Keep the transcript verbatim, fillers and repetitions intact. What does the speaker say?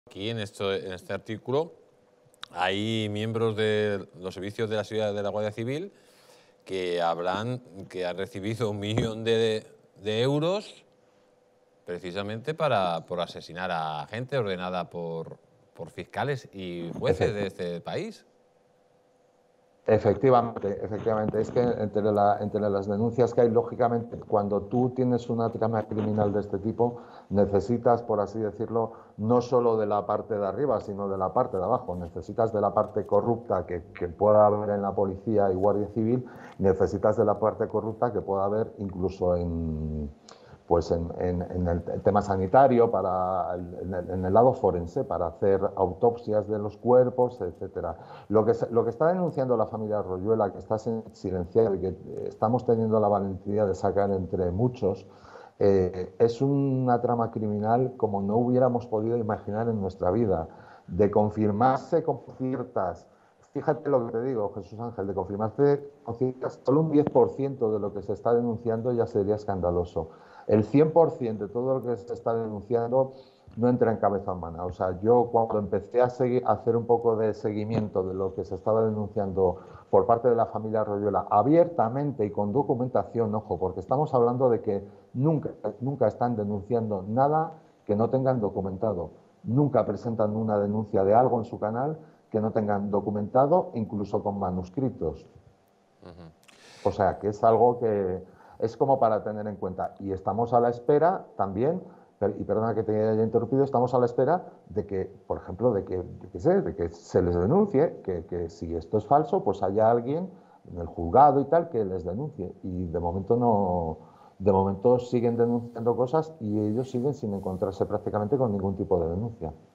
Aquí en, esto, en este artículo hay miembros de los servicios de la seguridad de la Guardia Civil que hablan que han recibido un millón de, de euros precisamente para, por asesinar a gente ordenada por, por fiscales y jueces de este país. Efectivamente, efectivamente. Es que entre, la, entre las denuncias que hay, lógicamente, cuando tú tienes una trama criminal de este tipo, necesitas, por así decirlo, no solo de la parte de arriba, sino de la parte de abajo. Necesitas de la parte corrupta que, que pueda haber en la policía y Guardia Civil, necesitas de la parte corrupta que pueda haber incluso en... pues en, en, en el tema sanitario, para el, en, el, en el lado forense, para hacer autopsias de los cuerpos, etcétera. Lo que, lo que está denunciando la familia Royuela, que está silenciada y que estamos teniendo la valentía de sacar entre muchos, eh, es una trama criminal como no hubiéramos podido imaginar en nuestra vida, de confirmarse con ciertas... Fíjate lo que te digo, Jesús Ángel, de confirmarse con ciertas, solo un diez por ciento de lo que se está denunciando ya sería escandaloso. El cien por ciento de todo lo que se está denunciando no entra en cabeza humana. O sea, yo cuando empecé a, seguir, a hacer un poco de seguimiento de lo que se estaba denunciando por parte de la familia Royuela, abiertamente y con documentación, ojo, porque estamos hablando de que nunca, nunca están denunciando nada que no tengan documentado. Nunca presentan una denuncia de algo en su canal que no tengan documentado, incluso con manuscritos. Uh-huh. O sea, que es algo que es como para tener en cuenta. Y estamos a la espera también, y perdona que te haya interrumpido, estamos a la espera de que, por ejemplo, de que, yo qué sé, de que se les denuncie, que, que si esto es falso, pues haya alguien en el juzgado y tal que les denuncie. Y de momento no, de momento siguen denunciando cosas y ellos siguen sin encontrarse prácticamente con ningún tipo de denuncia.